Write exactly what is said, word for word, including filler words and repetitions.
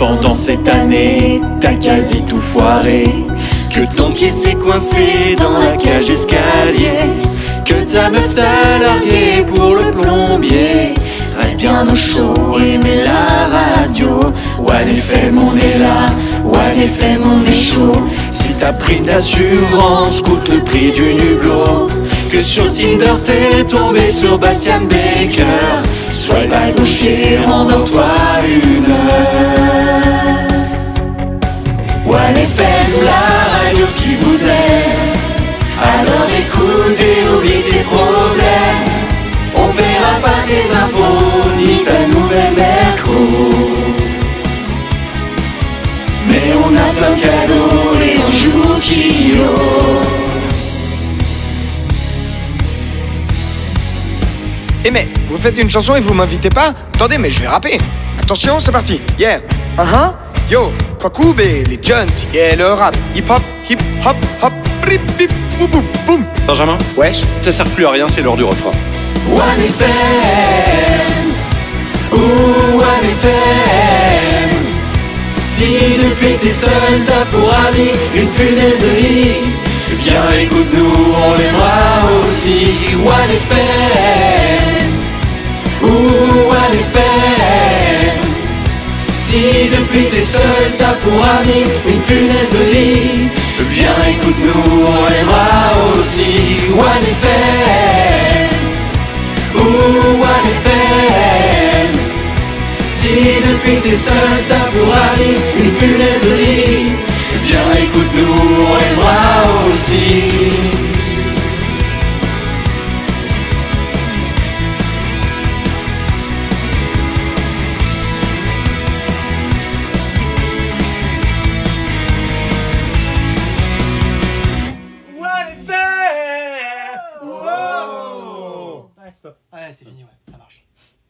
Pendant cette année, t'as quasi tout foiré. Que ton pied s'est coincé dans la cage d'escalier. Que ta meuf t'a largué pour le plombier. Reste bien au chaud et mets la radio. one F M on est là, one F M on est chaud. Si ta prime d'assurance coûte le prix du hublot. Que sur Tinder t'es tombé sur Bastian Baker. Sois pas gaucher, rendors-toi une heure. one F M, la radio qui vous aime. Alors écoute et oublie tes problèmes. On paiera pas tes impôts ni ta nouvelle merco. Mais on a plein de cadeaux et on joue au kilo. Eh mais, vous faites une chanson et vous m'invitez pas? Attendez, mais je vais rapper. Attention, c'est parti. Yeah. Uh-huh. Yo, Kwakube, les Jones, yeah, le rap. Hip-hop, hip-hop, hop, rip, bip, boum, boum, boum. Benjamin, Wesh. ça sert plus à rien, c'est l'heure du refrain. one F M, ouh, one F M. Si depuis t'es seul, t'as pour ami une punaise de lit, eh bien écoute-nous, on l'aimera aussi. one F M, ouh, one F M. Si depuis t'es seul, t'as pour ami une punaise de lit, eh bien écoute-nous, on l'aimera aussi. one F M, ouh, one F M. Si depuis t'es seul, t'as pour ami une punaise de lit, eh bien écoute-nous, on l'aimera aussi. Allez, c'est fini, ouais, ça marche.